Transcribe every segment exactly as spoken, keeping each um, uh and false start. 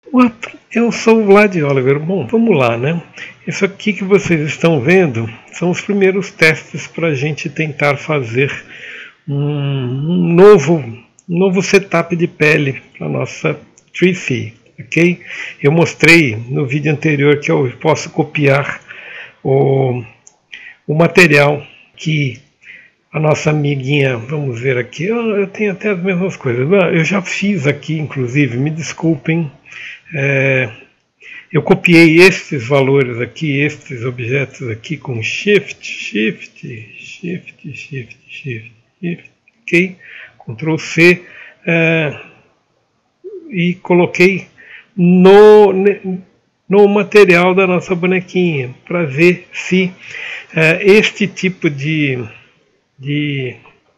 What? Eu sou o Vlad Oliver. Bom, vamos lá, né? Isso aqui que vocês estão vendo são os primeiros testes para a gente tentar fazer um, um novo, um novo setup de pele para a nossa Tree, ok? Eu mostrei no vídeo anterior que eu posso copiar o, o material que a nossa amiguinha, vamos ver aqui, eu, eu tenho até as mesmas coisas. Eu já fiz aqui, inclusive, me desculpem. É, eu copiei estes valores aqui, estes objetos aqui com Shift, Shift, Shift, Shift, Shift, Shift, ok? Control C é, e coloquei no, no material da nossa bonequinha para ver se é, este tipo de, de,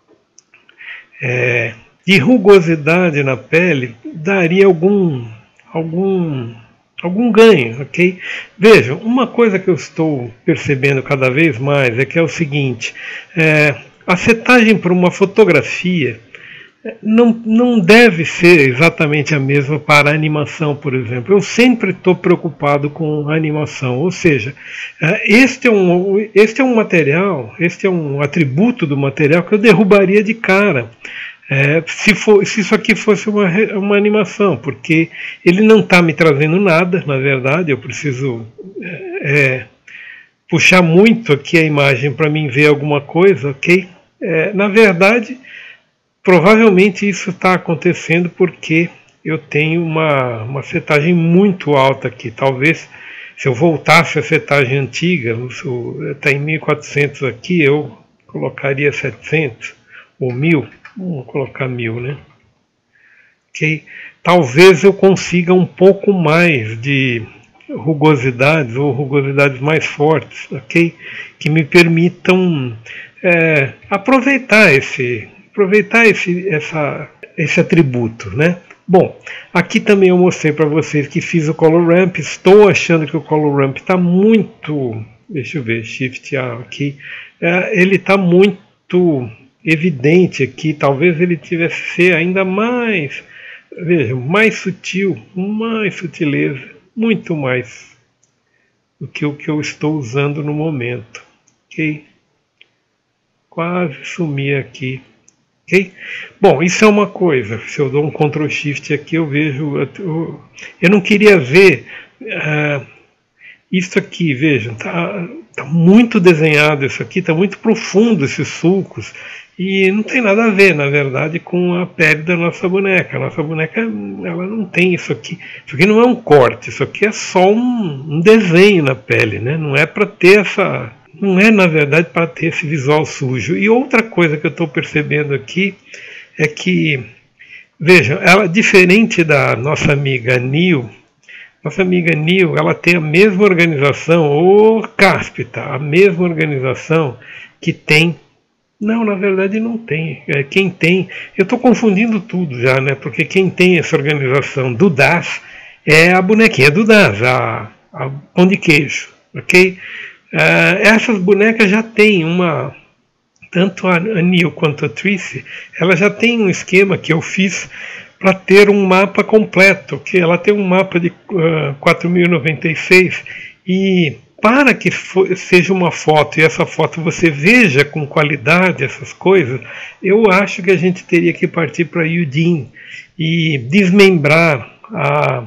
é, de rugosidade na pele daria algum algum algum ganho, ok? Vejam, uma coisa que eu estou percebendo cada vez mais é que é o seguinte, é, a setagem para uma fotografia não, não deve ser exatamente a mesma para a animação, por exemplo. Eu sempre estou preocupado com a animação, ou seja, este é, um, este é um material, este é um atributo do material que eu derrubaria de cara. É, se, for, se isso aqui fosse uma, uma animação, porque ele não está me trazendo nada, na verdade, eu preciso é, puxar muito aqui a imagem para mim ver alguma coisa, ok? É, na verdade, provavelmente isso está acontecendo porque eu tenho uma, uma setagem muito alta aqui. Talvez se eu voltasse à setagem antiga, está em mil e quatrocentos aqui, eu colocaria setecentos ou mil. Vamos colocar mil, né? Ok? Talvez eu consiga um pouco mais de rugosidades ou rugosidades mais fortes, ok? Que me permitam é, aproveitar esse, aproveitar esse, essa, esse atributo, né? Bom, aqui também eu mostrei para vocês que fiz o Color Ramp. Estou achando que o Color Ramp está muito, deixa eu ver, Shift A aqui, é, ele está muito evidente aqui, talvez ele tivesse que ser ainda mais, veja, mais sutil, mais sutileza, muito mais do que o que eu estou usando no momento, ok? Quase sumi aqui, ok? Bom, isso é uma coisa, se eu dou um Ctrl Shift aqui eu vejo, eu, eu não queria ver uh, isso aqui, vejam, tá, tá muito desenhado isso aqui, tá muito profundo esses sulcos. E não tem nada a ver, na verdade, com a pele da nossa boneca. A nossa boneca, ela não tem isso aqui. Isso aqui não é um corte, isso aqui é só um, um desenho na pele, né? Não é para ter essa... Não é, na verdade, para ter esse visual sujo. E outra coisa que eu estou percebendo aqui é que, vejam, ela, diferente da nossa amiga Nil, nossa amiga Nil, ela tem a mesma organização, ou cáspita, a mesma organização que tem. Não, na verdade não tem. É, quem tem, eu estou confundindo tudo já, né? Porque quem tem essa organização do D A S é a bonequinha do D A S, a, a pão de queijo, ok? Uh, essas bonecas já têm uma, tanto a Nil quanto a Trice, ela já tem um esquema que eu fiz para ter um mapa completo, que ela tem um mapa de uh, quatro mil e noventa e seis e para que seja uma foto e essa foto você veja com qualidade essas coisas, eu acho que a gente teria que partir para Udin e desmembrar a,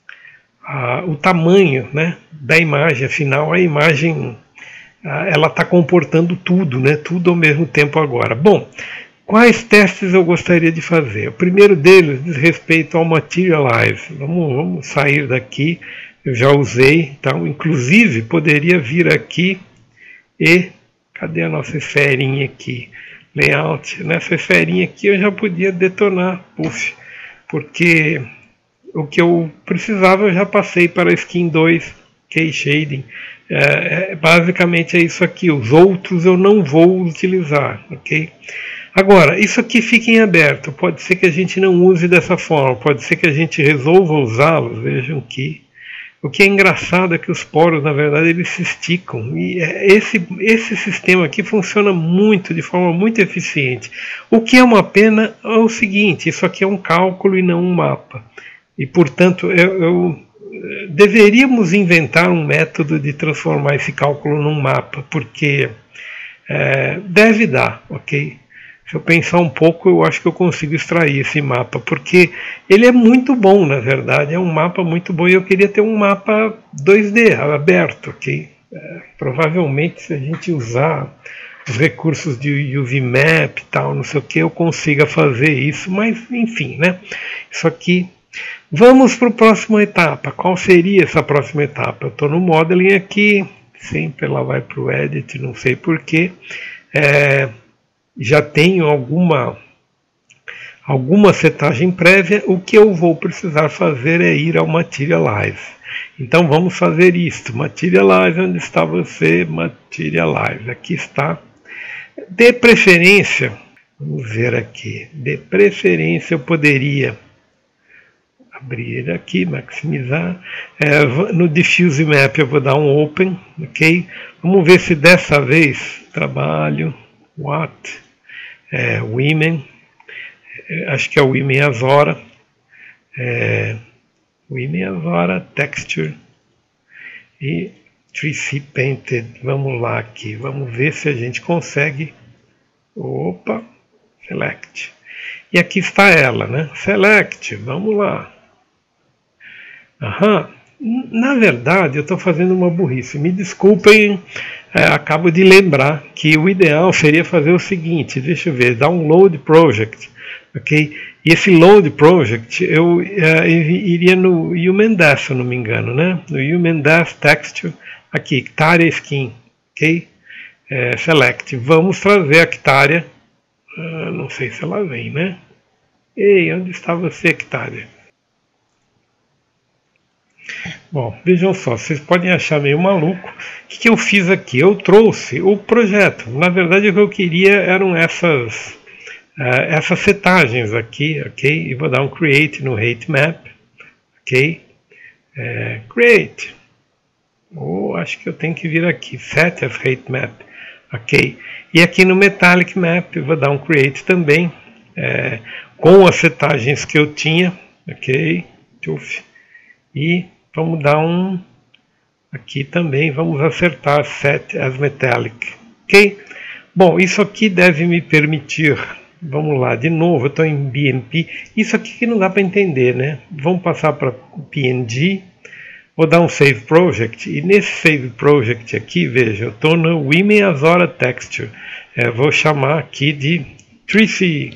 a, o tamanho, né, da imagem. Afinal, a imagem a, ela está comportando tudo, né, tudo ao mesmo tempo agora. Bom, quais testes eu gostaria de fazer? O primeiro deles diz respeito ao Materialize. Vamos, vamos sair daqui. Eu já usei, então, inclusive poderia vir aqui e, cadê a nossa esferinha aqui? Layout, nessa esferinha aqui eu já podia detonar, puff, porque o que eu precisava eu já passei para a Skin dois, Key Shading, é, é, basicamente é isso aqui, os outros eu não vou utilizar, ok? Agora, isso aqui fica em aberto, pode ser que a gente não use dessa forma, pode ser que a gente resolva usá-los, vejam que o que é engraçado é que os poros, na verdade, eles se esticam. E esse, esse sistema aqui funciona muito, de forma muito eficiente. O que é uma pena é o seguinte, isso aqui é um cálculo e não um mapa. e portanto eu, eu deveríamos inventar um método de transformar esse cálculo num mapa, porque é, deve dar, ok? Se eu pensar um pouco, eu acho que eu consigo extrair esse mapa, porque ele é muito bom, na verdade, é um mapa muito bom, e eu queria ter um mapa dois D aberto, ok? É, provavelmente, se a gente usar os recursos de U V Map e tal, não sei o que, eu consiga fazer isso, mas enfim, né? Isso aqui. Vamos para a próxima etapa. Qual seria essa próxima etapa? Eu estou no Modeling aqui, sempre ela vai para o Edit, não sei porquê. É, já tenho alguma, alguma setagem prévia. O que eu vou precisar fazer é ir ao Materialize. Então vamos fazer isto. Materialize, onde está você? Materialize, aqui está. De preferência, vamos ver aqui, de preferência eu poderia abrir aqui, maximizar, é, no Diffuse Map eu vou dar um Open, ok? Vamos ver se dessa vez, trabalho, What, é, Women, é, acho que é o Women Azora, é, Women Azora, Texture e três C Painted, vamos lá aqui, vamos ver se a gente consegue, opa, Select, e aqui está ela, né? Select, vamos lá. Aham. Na verdade, eu estou fazendo uma burrice. Me desculpem, é, acabo de lembrar que o ideal seria fazer o seguinte, deixa eu ver, Download Project, ok? E esse Load Project eu é, iria no Human Dash, se eu não me engano, né? No Human Dash Texture, aqui, Hectarea Skin, ok? É, select. Vamos trazer a Hectarea, uh, não sei se ela vem, né? Ei, onde está você, Hectarea? Bom, vejam só, vocês podem achar meio maluco. O que, que eu fiz aqui? Eu trouxe o projeto. Na verdade, o que eu queria eram essas, uh, essas setagens aqui, ok? E vou dar um Create no Height Map, ok? É, create. Ou oh, acho que eu tenho que vir aqui, Set as Height Map, ok? E aqui no Metallic Map eu vou dar um Create também, é, com as setagens que eu tinha, ok? Tuf. E vamos dar um aqui também, vamos acertar Set as Metallic, ok? Bom, isso aqui deve me permitir, vamos lá, de novo, eu estou em B M P, isso aqui que não dá para entender, né? Vamos passar para P N G, vou dar um Save Project, e nesse Save Project aqui, veja, eu estou no Women Azora Texture, é, vou chamar aqui de três C,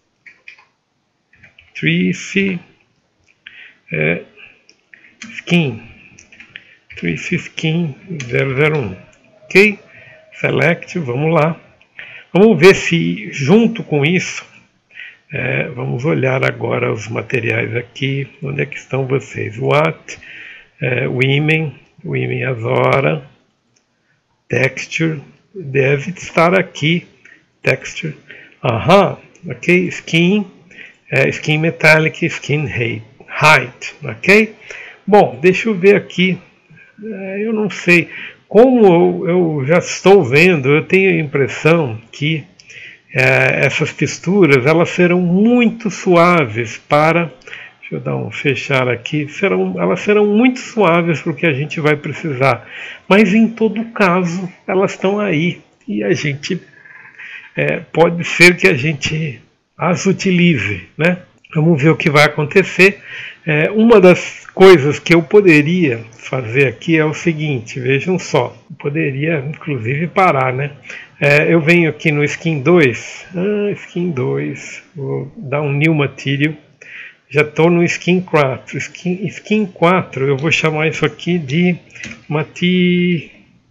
três C, é, Skin, três C Skin zero zero um, ok? Select, vamos lá. Vamos ver se junto com isso, é, vamos olhar agora os materiais aqui, onde é que estão vocês? What, é, Women, Women Azora, Texture, deve estar aqui, Texture, aham, ok? Skin, é, Skin Metallic, Skin Height, ok? Bom, deixa eu ver aqui, eu não sei, como eu, eu já estou vendo, eu tenho a impressão que é, essas texturas elas serão muito suaves para, deixa eu dar um fechar aqui, serão, elas serão muito suaves para o que a gente vai precisar, mas em todo caso elas estão aí e a gente, é, pode ser que a gente as utilize, né? Vamos ver o que vai acontecer. É, uma das coisas que eu poderia fazer aqui é o seguinte, vejam só, eu poderia inclusive parar, né? É, eu venho aqui no Skin dois, ah, Skin dois, vou dar um New Material, já estou no Skin quatro, Skin, Skin quatro eu vou chamar isso aqui de Material,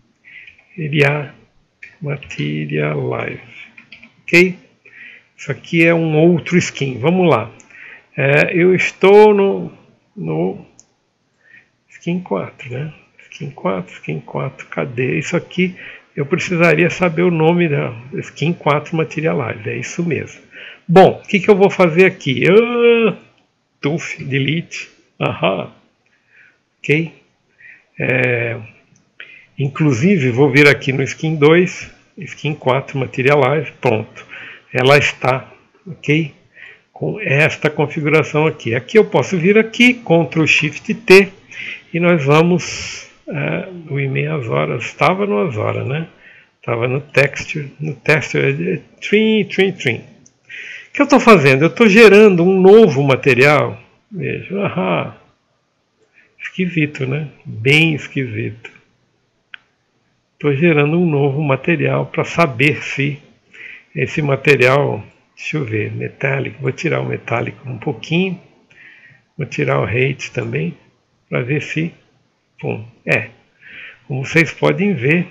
Materialize, ok? Isso aqui é um outro skin, vamos lá. É, eu estou no, no Skin quatro, né? Skin quatro, Skin quatro, cadê? Isso aqui eu precisaria saber o nome da Skin quatro Materialize, é isso mesmo. Bom, o que, que eu vou fazer aqui? Uh, tuf, delete, aham, ok? É, inclusive vou vir aqui no Skin dois, Skin quatro Materialize, pronto. Ela está, ok? com esta configuração aqui. Aqui eu posso vir aqui, control shift T, e nós vamos, uh, o e-mail às horas, estava no às horas, né? Estava no texture, no texture, trim, trim, trim. O que eu estou fazendo? Eu estou gerando um novo material, veja, ahá, esquisito, né? Bem esquisito. Estou gerando um novo material para saber se esse material, deixa eu ver, metálico, vou tirar o metálico um pouquinho, vou tirar o hate também, para ver se, bom, é, como vocês podem ver,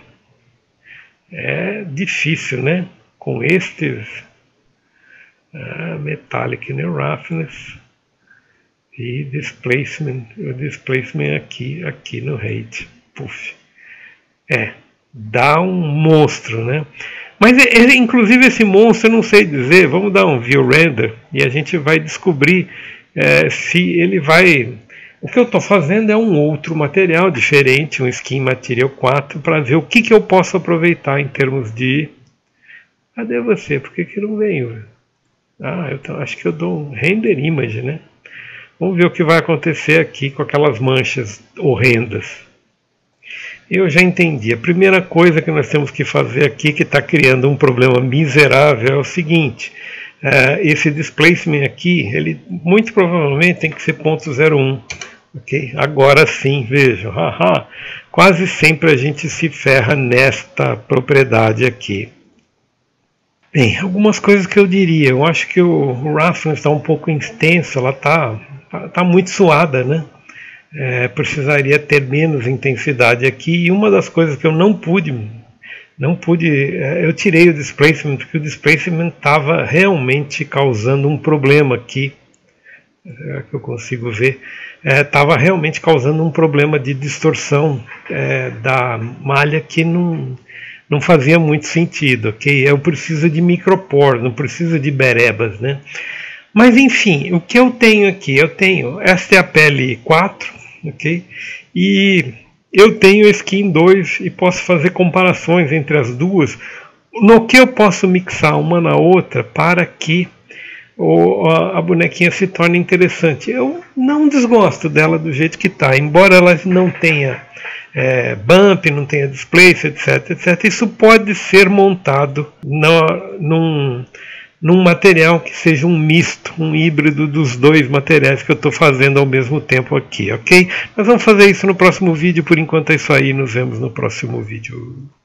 é difícil, né? Com estes ah, metallic no roughness e displacement, o displacement aqui, aqui no hate, puff, é, dá um monstro, né? Mas, é, inclusive, esse monstro, eu não sei dizer, vamos dar um view render e a gente vai descobrir é, se ele vai... O que eu estou fazendo é um outro material diferente, um Skin Material quatro, para ver o que, que eu posso aproveitar em termos de... Cadê você? Por que, que não veio? Ah, eu tô, acho que eu dou um render image, né? Vamos ver o que vai acontecer aqui com aquelas manchas horrendas. Eu já entendi. A primeira coisa que nós temos que fazer aqui, que está criando um problema miserável, é o seguinte. Uh, esse displacement aqui, ele muito provavelmente tem que ser ponto zero um. Okay? Agora sim, vejam. Haha, quase sempre a gente se ferra nesta propriedade aqui. Bem, algumas coisas que eu diria. Eu acho que o roughness está um pouco extenso, ela está tá muito suada, né? É, precisaria ter menos intensidade aqui, e uma das coisas que eu não pude, não pude, é, eu tirei o displacement, porque o displacement estava realmente causando um problema aqui, é, que eu consigo ver, estava é, realmente causando um problema de distorção é, da malha que não, não fazia muito sentido, ok? Eu preciso de micropore, não preciso de berebas, né? Mas enfim, o que eu tenho aqui? Eu tenho, esta é a pele quatro, ok? E eu tenho Skin dois e posso fazer comparações entre as duas, no que eu posso mixar uma na outra para que o, a, a bonequinha se torne interessante. Eu não desgosto dela do jeito que está, embora ela não tenha é, bump, não tenha displace, etc, etc. Isso pode ser montado no, num... num material que seja um misto, um híbrido dos dois materiais que eu estou fazendo ao mesmo tempo aqui, ok? Nós vamos fazer isso no próximo vídeo, por enquanto é isso aí, nos vemos no próximo vídeo.